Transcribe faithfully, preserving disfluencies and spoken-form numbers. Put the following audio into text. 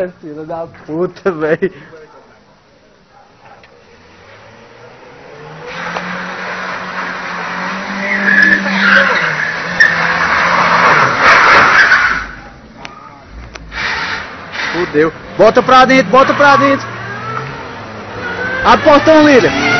É, filha da puta, velho. Fudeu. Bota pra dentro, bota pra dentro. Abre o portão, Lília.